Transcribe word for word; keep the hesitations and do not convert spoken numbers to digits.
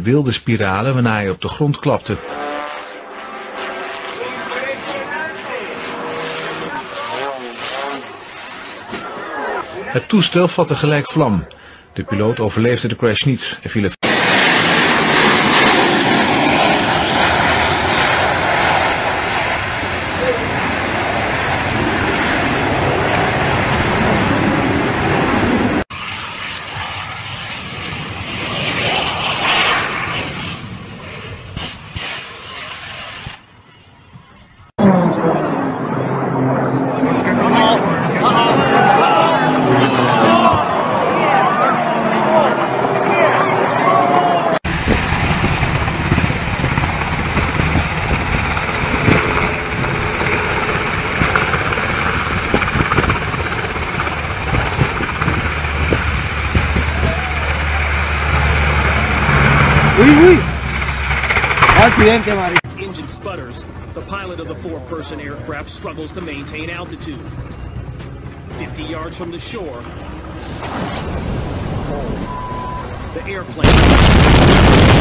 wilde spiralen waarna hij op de grond klapte. Het toestel vatte gelijk vlam. De piloot overleefde de crash niet en viel er... Its engine sputters. The pilot of the four-person aircraft struggles to maintain altitude. Fifty yards from the shore, the airplane